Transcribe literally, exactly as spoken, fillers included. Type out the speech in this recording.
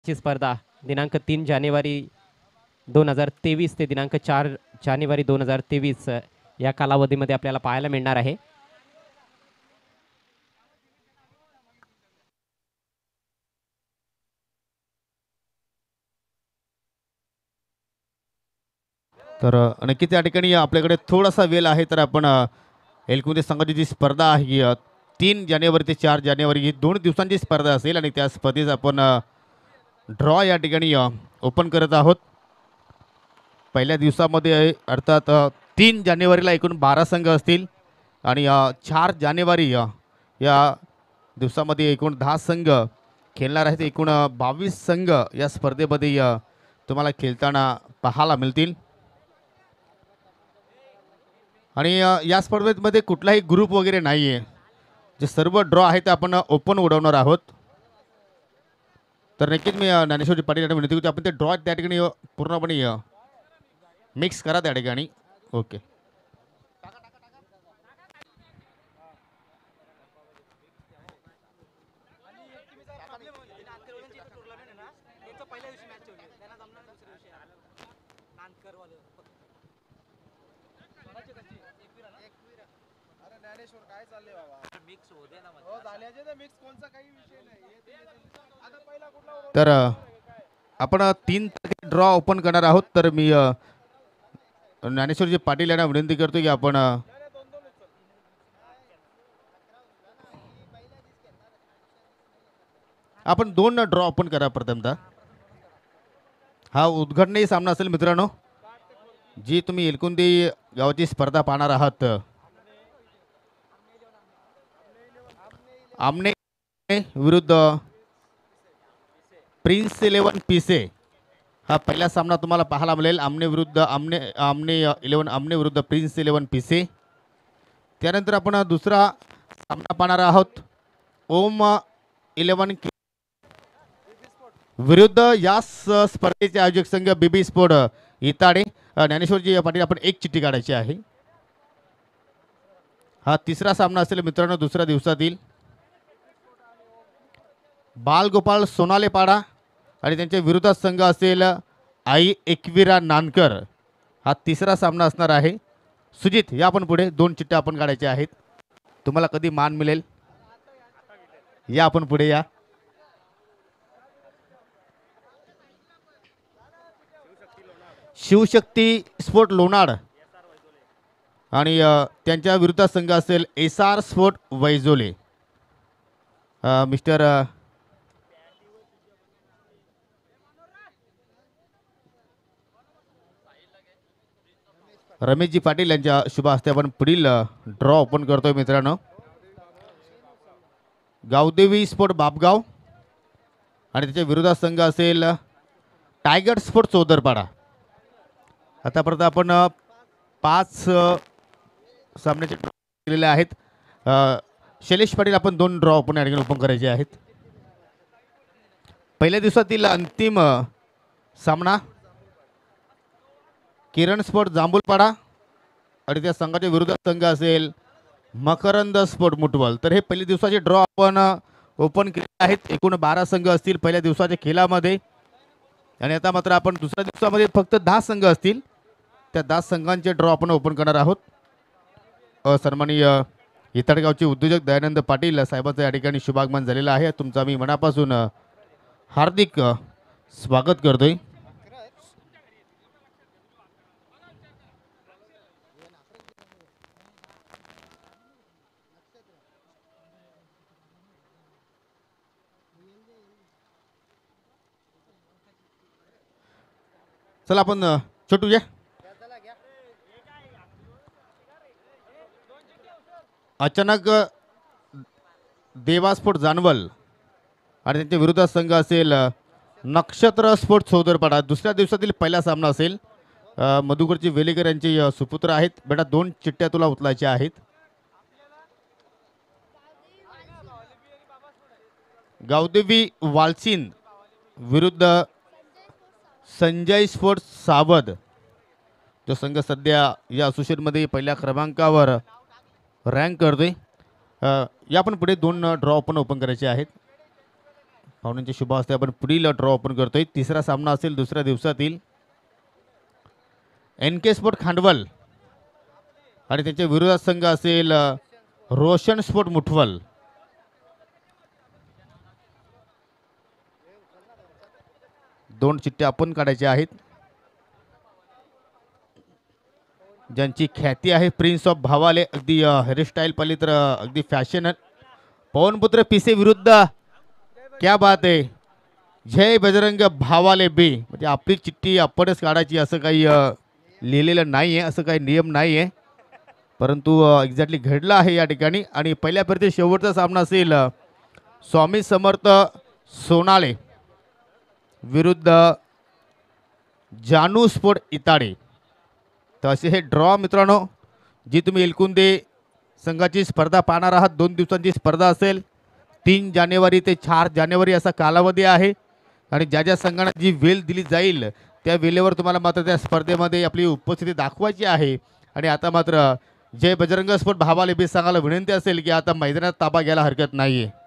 ची स्पर्धा दिनांक तीन जानेवारी दोन हजार तेवीस ते दिनांक चार जानेवारी दोन हजार तेवीस या कालावधीमध्ये आपल्याला पाहायला मिळणार आहे. तर नक्कीच या ठिकाणी आपल्याकडे थोडासा वेळ आहे, तर आपण एलकुंदे संघाची जी स्पर्धा आहे तीन जानेवारी ते चार जानेवारी ही दोन दिवसांची स्पर्धा असेल आणि त्या स्पर्धेत आपण ड्रॉ या ठिकाणी ओपन करत आहोत. पहिल्या दिवसामध्ये अर्थात तीन जानेवारीला एकूण बारा संघ असतील आणि चार जानेवारी या दिवसामध्ये एकूण दहा संघ खेळणार आहेत. एकूण बावीस संघ या स्पर्धेमध्ये तुम्हाला खेळताना पाहायला मिळतील आणि या स्पर्धेमध्ये कुठलाही ग्रुप वगैरे नाही आहे. जे सर्व ड्रॉ आहे ते आपण ओपन उडवणार आहोत. तर नक्कीच मी ज्ञानेश्वरी पाटील यांना विनंती करतो आपण ते ड्रॉ त्या ठिकाणी पूर्णपणे मिक्स करा त्या ठिकाणी. ओके. तर आपण तीन तारखे ड्रॉ ओपन करणार आहोत. तर मी ज्ञानेश्वरजी पाटील यांना विनंती करतो की आपण आपण दोन ड्रॉ ओपन करा. प्रथमतः हा उद्घाटनीय सामना असेल मित्रांनो. जी तुम्ही एलकुंदी गावाची स्पर्धा पाहणार आहात. आमने विरुद्ध प्रिन्स इलेवन पिसे हा पहिला सामना तुम्हाला पाहायला मिळेल. आमने विरुद्ध आमने आमने इलेवन आमने विरुद्ध प्रिन्स इलेवन पिसे. त्यानंतर आपण दुसरा सामना पाहणार आहोत. ओम इलेवन विरुद्ध या स्पर्धेचे आयोजक संघ बीबी स्पोर्ट इताडे. ज्ञानेश्वरजी पाटील आपण एक चिठ्ठी काढायची आहे. हा तिसरा सामना असेल मित्रांनो दुसऱ्या दिवसातील. बालगोपाळ सोनालेपाडा आणि त्यांच्या विरोधात संघ असेल आई एकविरा नानकर. हा तिसरा सामना असणार आहे. सुजित या आपण पुढे दोन चिठ्ठ्या आपण काढायच्या आहेत. तुम्हाला कधी मान मिळेल या आपण पुढे या. शिवशक्ती स्पोर्ट लोणाड आणि त्यांच्या विरुद्धात संघ असेल S R sport Vaijole. Mister Rameshji Patil यांच्या शुभ हस्ते आपण पुढील ड्रॉ ओपन करतोय मित्रांनो. गावदेवी स्पोर्ट बापगाव आणि त्याच्या विरोधात संघ असेल टायगर स्पोर्ट चौदरपाडा. आतापर्यंत आपण पाच सामन्याचे ड्रॉ केलेले आहेत. शैलेश पाटील आपण दोन ड्रॉ ओपन या ठिकाणी ओपन करायचे आहेत. पहिल्या दिवसातील अंतिम सामना किरण स्पोर्ट जांभूलपाडा आणि त्या संघाच्या विरोधात संघ असेल मकरंद स्पोर्ट मुटवल. तर हे पहिल्या दिवसाचे ड्रॉ आपण ओपन केले आहेत. एकूण बारा संघ असतील पहिल्या दिवसाच्या खेळामध्ये आणि आता मात्र आपण दुसऱ्या दिवसामध्ये फक्त दहा संघ असतील. त्या दहा संघांचे ड्रॉ आपण ओपन करणार आहोत. सन्माननीय इताडगावचे उद्योजक दयानंद पाटील साहेबांचं या ठिकाणी शुभागमन झालेलं आहे. तुमचा मी मनापासून हार्दिक स्वागत करतोय. चला आपण छोटू या. अचानक देवा स्पोर्ट जानवल आणि त्यांच्या विरोधात संघ असेल नक्षत्र स्पोर्ट चौदरपाडा. दुसऱ्या दिवसातील पहिला सामना असेल. मधुकरजी वेलेकर यांचे सुपुत्र आहेत. बेटा दोन चिठ्ठ्या तुला उचलायच्या आहेत. गावदेवी वालसीन विरुद्ध संजय स्पोर्ट्स सावध. जो संघ सध्या या असोसिएशनमध्ये पहिल्या क्रमांकावर रँक करतोय. या पण पुढे दोन ड्रॉ पण ओपन करायचे आहेत. पाहुण्यांच्या शुभ हस्ते आपण पुढील ड्रॉ ओपन करतोय. तिसरा सामना असेल दुसऱ्या दिवसातील. एन के स्पोर्ट खांडवल आणि त्यांच्या विरोधात संघ असेल अ, रोशन स्पोर्ट मुठवल. दोन चिठ्ठ्या आपण काढायच्या आहेत. ज्यांची ख्याती आहे प्रिन्स ऑफ भावाले, अगदी हेअरस्टाईल पाहिली तर अ, अगदी फॅशन. पवनपुत्र पिसे विरुद्ध, क्या बात आहे, जय बजरंग भावाले बी. म्हणजे आपली चिठ्ठी आपणच काढायची असं काही अ, लिहिलेलं नाही आहे, असं काही नियम नाही आहे, परंतु एक्झॅक्टली घडलं आहे या ठिकाणी. आणि पहिल्या फेरीतील शेवटचा सामना असेल अ, स्वामी समर्थ सोनाळे विरुद्ध जानू स्पोर्ट इताडे. तर असे हे ड्रॉ मित्रांनो, जी तुम्ही एलकुंदे संघाची स्पर्धा पाहणार आहात. दोन दिवसांची स्पर्धा असेल. तीन जानेवारी ते चार जानेवारी असा कालावधी आहे. आणि ज्या ज्या संघांना जी वेळ दिली जाईल त्या वेळेवर तुम्हाला मात्र त्या स्पर्धेमध्ये आपली उपस्थिती दाखवायची आहे. आणि आता मात्र जय बजरंग स्पोर्ट भावाले बी सांगायला विनंती असेल की आता मैदानात ताबा घ्यायला हरकत नाही आहे.